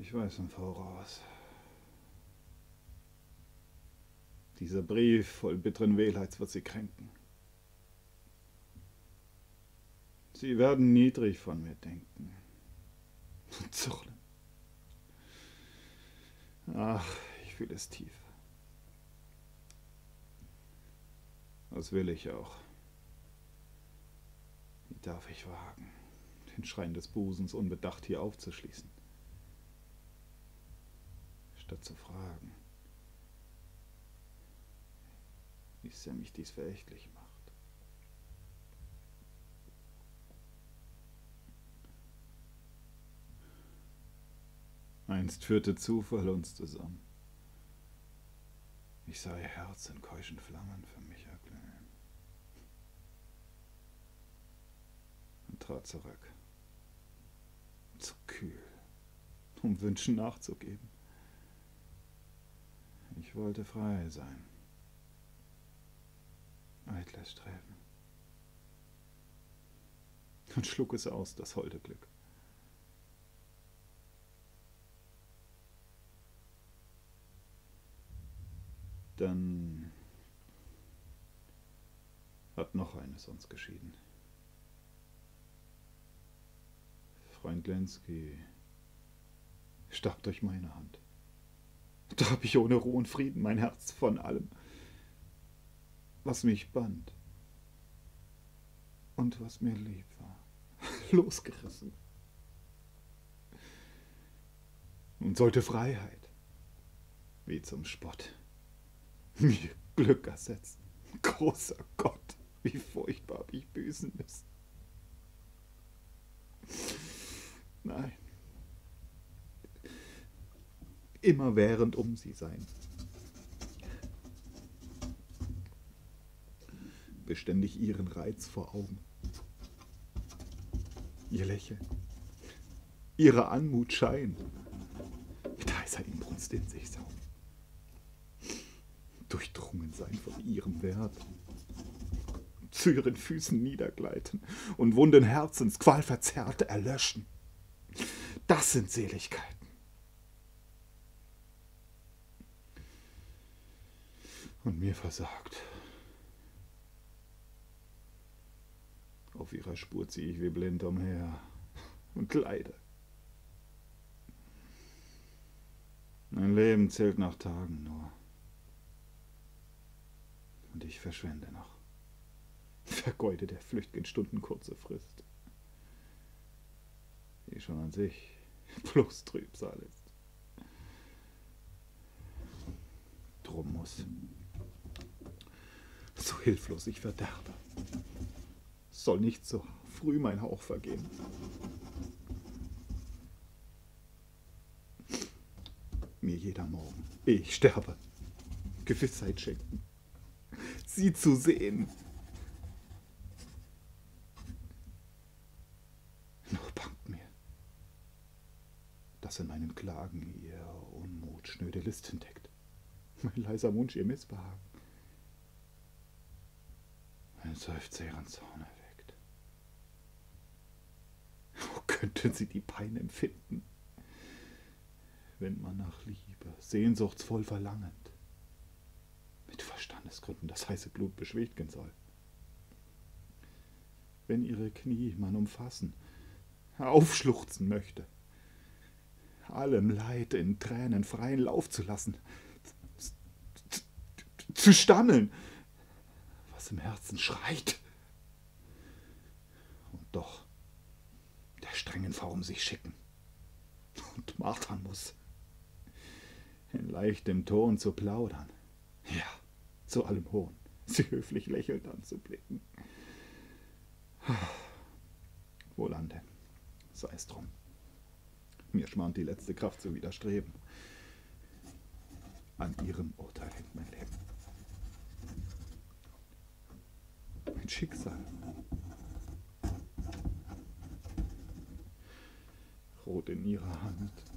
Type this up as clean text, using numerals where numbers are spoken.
Ich weiß im Voraus. Dieser Brief voll bitteren Wehleids wird sie kränken. Sie werden niedrig von mir denken. Zürnen. Ach, ich fühle es tief. Das will ich auch. Wie darf ich wagen, den Schrein des Busens unbedacht hier aufzuschließen? Statt zu fragen, wie sehr mich dies verächtlich macht. Einst führte Zufall uns zusammen. Ich sah ihr Herz in keuschen Flammen für mich erglühen und trat zurück, zu kühl, um Wünschen nachzugeben. Ich wollte frei sein, eitles Streben, und schlug es aus, das holde Glück. Dann hat noch eines uns geschieden. Freund Lenski starb durch meine Hand. Da hab ich ohne Ruhe und Frieden mein Herz von allem, was mich band und was mir lieb war, losgerissen. Und sollte Freiheit, wie zum Spott, mir Glück ersetzen. Großer Gott, wie furchtbar hab ich büßen müssen. Nein. Immerwährend um sie sein. Beständig ihren Reiz vor Augen. Ihr Lächeln. Ihre Anmut Schein. Mit heißer Inbrunst in sich saugen. Durchdrungen sein von ihrem Wert. Zu ihren Füßen niedergleiten und wunden Herzens qualverzerrt erlöschen. Das sind Seligkeiten. Und mir versagt. Auf ihrer Spur ziehe ich wie blind umher und leide. Mein Leben zählt nach Tagen nur. Und ich verschwende noch. Vergeude der flücht'gen Stunden kurze Frist, die schon an sich bloß Trübsal ist. Drum muss, so hilflos ich verderbe, soll nicht so früh mein Hauch vergehen. Mir jeder Morgen, ehe ich sterbe, Gewissheit schenken, sie zu sehen. Noch bangt mir, dass in meinen Klagen ihr Unmut schnöde List entdeckt, mein leiser Wunsch ihr Missbehagen, ein Seufzer ihren Zorn erweckt. Wo könnten sie die Pein empfinden, wenn man nach Liebe, sehnsuchtsvoll verlangend, mit Verstandesgründen das heiße Blut beschwichtigen soll? Wenn ihre Knie man umfassen, aufschluchzen möchte, allem Leid in Tränen freien Lauf zu lassen, zu stammeln, was im Herzen schreit, und doch der strengen Form sich schicken und martern muss, in leichtem Ton zu plaudern, ja, zu allem Hohn, sie höflich lächelnd anzublicken. Wohlan denn, sei es drum. Mir schmant die letzte Kraft zu widerstreben. An ihrem Urteil hängt mein Leben. Mein Schicksal. Rot in ihrer Hand.